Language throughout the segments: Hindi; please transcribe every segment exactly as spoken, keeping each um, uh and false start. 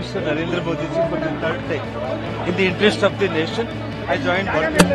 Minister Narendra Modi ji for the third time. In the interest of the nation, I joined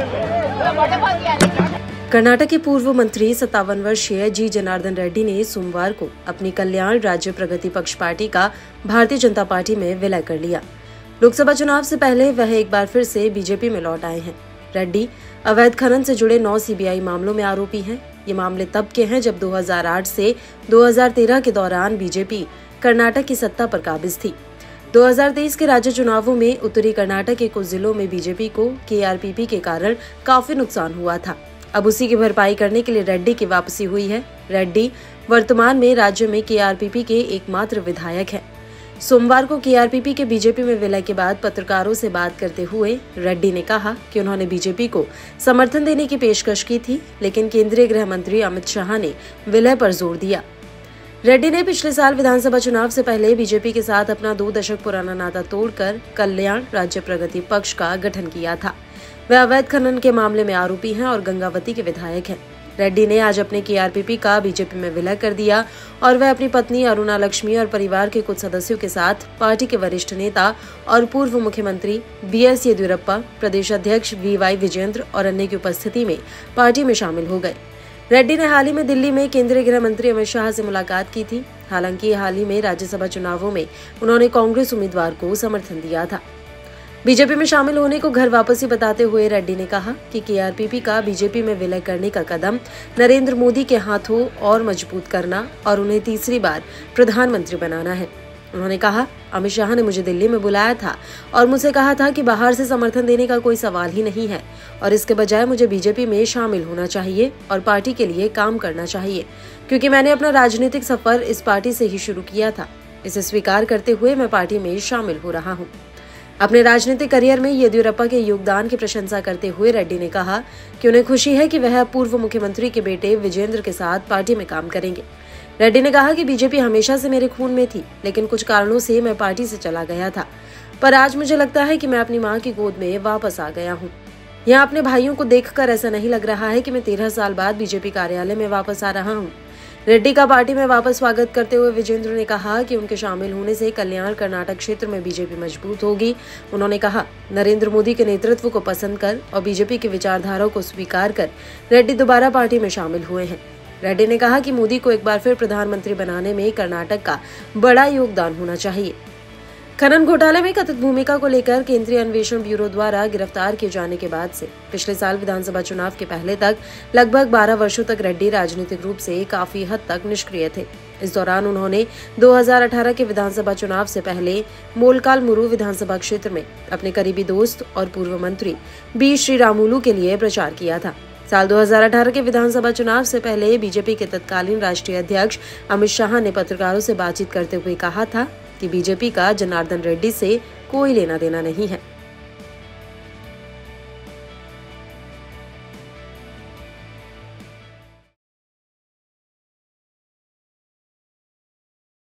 Bharatiya. Karnataka के पूर्व मंत्री सत्तावन वर्षीय जी जनार्दन रेड्डी ने सोमवार को अपनी कल्याण राज्य प्रगति पक्ष पार्टी का भारतीय जनता पार्टी में विलय कर लिया। लोकसभा चुनाव से पहले वह एक बार फिर से बीजेपी में लौट आए हैं। रेड्डी अवैध खनन से जुड़े नौ सीबीआई मामलों में आरोपी हैं। ये मामले तब के हैं जब दो हज़ार आठ से दो हज़ार तेरह के दौरान बीजेपी कर्नाटक की सत्ता पर काबिज थी। दो हज़ार तेईस के राज्य चुनावों में उत्तरी कर्नाटक के कुछ जिलों में बीजेपी को केआरपीपी के कारण काफी नुकसान हुआ था। अब उसी की भरपाई करने के लिए रेड्डी की वापसी हुई है। रेड्डी वर्तमान में राज्य में केआरपीपी के एकमात्र विधायक हैं। सोमवार को केआरपीपी के बीजेपी में विलय के बाद पत्रकारों से बात करते हुए रेड्डी ने कहा कि उन्होंने बीजेपी को समर्थन देने की पेशकश की थी, लेकिन केंद्रीय गृह मंत्री अमित शाह ने विलय पर जोर दिया। रेड्डी ने पिछले साल विधानसभा चुनाव से पहले बीजेपी के साथ अपना दो दशक पुराना नाता तोड़कर कल्याण राज्य प्रगति पक्ष का गठन किया था। वह अवैध खनन के मामले में आरोपी हैं और गंगावती के विधायक हैं। रेड्डी ने आज अपने केआरपीपी का बीजेपी में विलय कर दिया और वह अपनी पत्नी अरुणा लक्ष्मी और परिवार के कुछ सदस्यों के साथ पार्टी के वरिष्ठ नेता और पूर्व मुख्यमंत्री बी एस येदियुरप्पा, प्रदेश अध्यक्ष वी वाई विजेंद्र और अन्य की उपस्थिति में पार्टी में शामिल हो गए। रेड्डी ने हाल ही में दिल्ली में केंद्रीय गृह मंत्री अमित शाह से मुलाकात की थी। हालांकि हाल ही में राज्यसभा चुनावों में उन्होंने कांग्रेस उम्मीदवार को समर्थन दिया था। बीजेपी में शामिल होने को घर वापसी बताते हुए रेड्डी ने कहा कि केआरपीपी का बीजेपी में विलय करने का कदम नरेंद्र मोदी के हाथों और मजबूत करना और उन्हें तीसरी बार प्रधानमंत्री बनाना है। उन्होंने कहा, अमित शाह ने मुझे दिल्ली में बुलाया था और मुझसे कहा था कि बाहर से समर्थन देने का कोई सवाल ही नहीं है और इसके बजाय मुझे बीजेपी में शामिल होना चाहिए और पार्टी के लिए काम करना चाहिए, क्योंकि मैंने अपना राजनीतिक सफर इस पार्टी से ही शुरू किया था। इसे स्वीकार करते हुए मैं पार्टी में शामिल हो रहा हूँ। अपने राजनीतिक करियर में येदियुरप्पा के योगदान की प्रशंसा करते हुए रेड्डी ने कहा कि उन्हें खुशी है कि वह पूर्व मुख्यमंत्री के बेटे विजेंद्र के साथ पार्टी में काम करेंगे। रेड्डी ने कहा कि बीजेपी हमेशा से मेरे खून में थी, लेकिन कुछ कारणों से मैं पार्टी से चला गया था, पर आज मुझे लगता है कि मैं अपनी मां की गोद में वापस आ गया हूं। यहाँ अपने भाइयों को देखकर ऐसा नहीं लग रहा है कि मैं तेरह साल बाद बीजेपी कार्यालय में वापस आ रहा हूँ। रेड्डी का पार्टी में वापस स्वागत करते हुए विजेंद्र ने कहा कि उनके शामिल होने से कल्याण कर्नाटक क्षेत्र में बीजेपी मजबूत होगी। उन्होंने कहा, नरेंद्र मोदी के नेतृत्व को पसंद कर और बीजेपी की विचारधारा को स्वीकार कर रेड्डी दोबारा पार्टी में शामिल हुए हैं। रेड्डी ने कहा कि मोदी को एक बार फिर प्रधानमंत्री बनाने में कर्नाटक का बड़ा योगदान होना चाहिए। खनन घोटाले में कथित भूमिका को लेकर केंद्रीय अन्वेषण ब्यूरो द्वारा गिरफ्तार किए जाने के बाद से पिछले साल विधानसभा चुनाव के पहले तक लगभग बारह वर्षों तक रेड्डी राजनीतिक रूप से काफी हद तक निष्क्रिय थे। इस दौरान उन्होंने दो हज़ार अठारह के विधानसभा चुनाव से पहले मोलकालमुरु विधानसभा क्षेत्र में अपने करीबी दोस्त और पूर्व मंत्री बी श्रीरामुलु के लिए प्रचार किया था। साल दो हज़ार अठारह के विधानसभा चुनाव से पहले बीजेपी के तत्कालीन राष्ट्रीय अध्यक्ष अमित शाह ने पत्रकारों से बातचीत करते हुए कहा था कि बीजेपी का जनार्दन रेड्डी से कोई लेना देना नहीं है।